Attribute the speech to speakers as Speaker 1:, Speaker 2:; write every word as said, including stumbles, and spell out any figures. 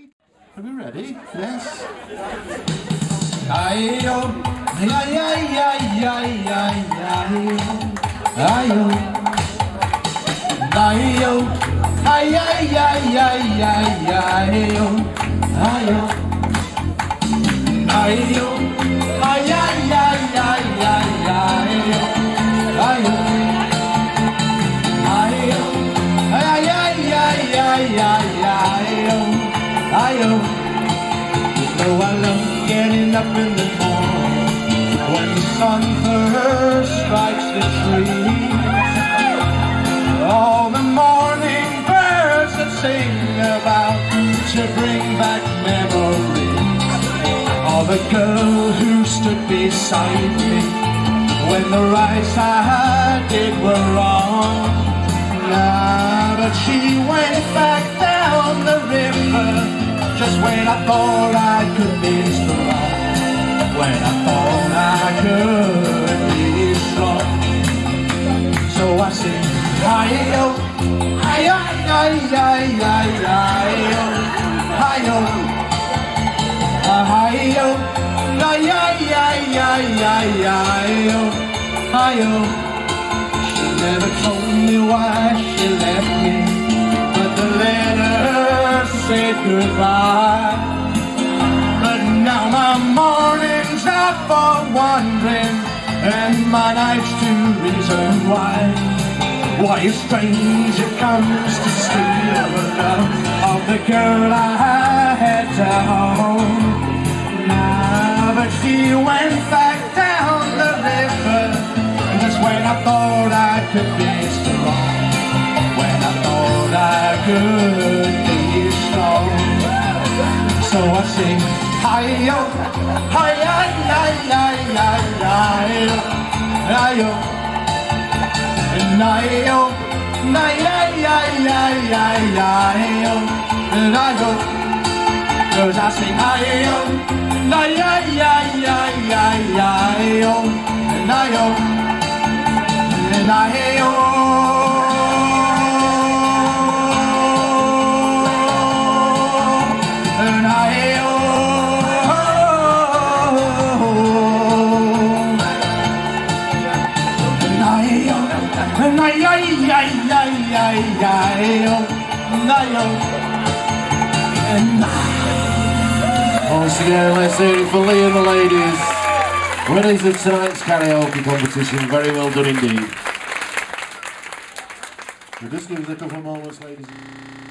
Speaker 1: Are we ready? Yes. I O I I I I I I O I O I I I I I O I O I O I I I I I I Oh, I love getting up in the morning when the sun first strikes the trees. All the morning birds that sing about to bring back memories of a girl who stood beside me when the rights I did were wrong. Nah, but she went back down the river just when I thought I could be strong, when I thought I could be strong. So I sing, I-O, I-O, I-O, I-O, I-O, I-O, I-O, I-O. She never told me why she left me, but the letter said goodbye. But now my mornings are for wandering, and my nights to reason why. Why a stranger comes to steal the love of the girl I had to hold. Now, but she went back down the river just when I thought I could be strong, when I thought I could be strong. So I sing, hi-yo, hi-yo, hi-yo, hi-yo, and I-yo, hi-yo, and I-yo, cause I sing, hi-yo, hi-yo, and I-yo, and I-yo.
Speaker 2: Once again, let's hear it for Lee and the ladies. Winners of tonight's karaoke competition. Very well done indeed. So just give us a couple of moments, ladies.